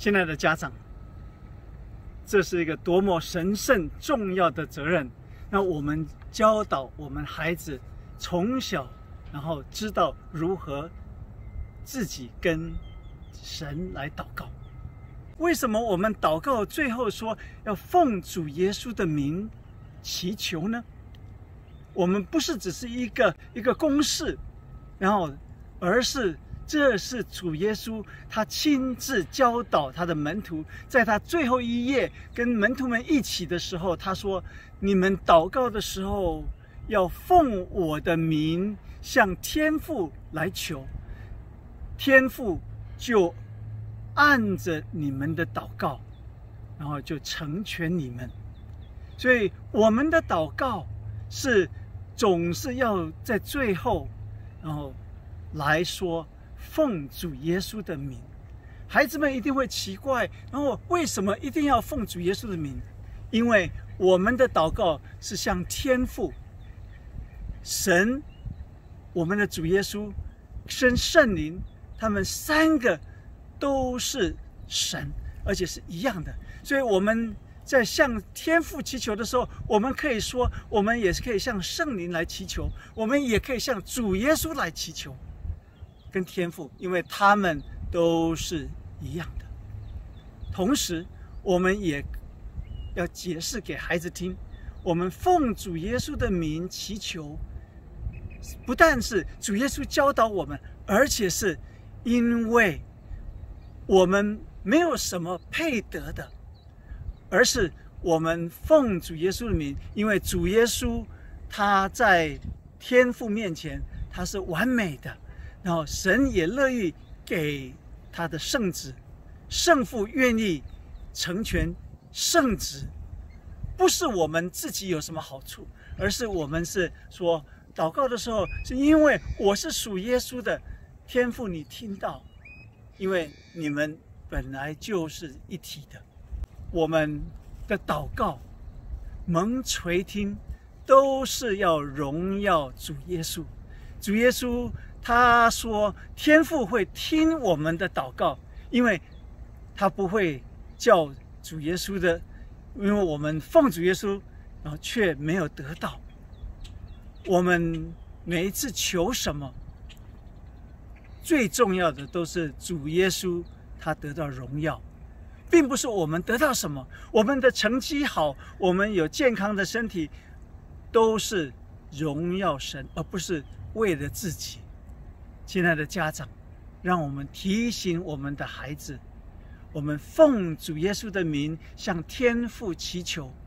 亲爱的家长，这是一个多么神圣重要的责任。那我们教导我们孩子从小，然后知道如何自己跟神来祷告。为什么我们祷告最后说要奉主耶稣的名祈求呢？我们不是只是一个公式，然后而是这是主耶稣他亲自教导他的门徒，在他最后一页跟门徒们一起的时候，他说：你们祷告的时候要奉我的名向天父来求，天父就按着你们的祷告，然后就成全你们。所以我们的祷告是总是要在最后，然后来说奉主耶稣的名。孩子们一定会奇怪，然后为什么一定要奉主耶稣的名？因为我们的祷告是向天父、神、我们的主耶稣、跟圣灵，他们三个都是神，而且是一样的。所以我们在向天父祈求的时候，我们可以说，我们也是可以向圣灵来祈求，我们也可以向主耶稣来祈求，跟天父，因为他们都是一样的。同时，我们也要解释给孩子听，我们奉主耶稣的名祈求，不但是主耶稣教导我们，而且是因为我们没有什么配得的，而是我们奉主耶稣的名，因为主耶稣他在天父面前他是完美的，然后神也乐意给他的圣子，圣父愿意成全圣子，不是我们自己有什么好处，而是我们是说祷告的时候，是因为我是属耶稣的，天父你听到，因为你们本来就是一体的。我们的祷告蒙垂听，都是要荣耀主耶稣。主耶稣他说天父会听我们的祷告，因为他不会叫主耶稣的，因为我们奉主耶稣，然后却没有得到。我们每一次求什么，最重要的都是主耶稣他得到荣耀，并不是我们得到什么。我们的成绩好，我们有健康的身体，都是荣耀神，而不是为了自己。亲爱的家长，让我们提醒我们的孩子，我们奉主耶稣的名向天父祈求，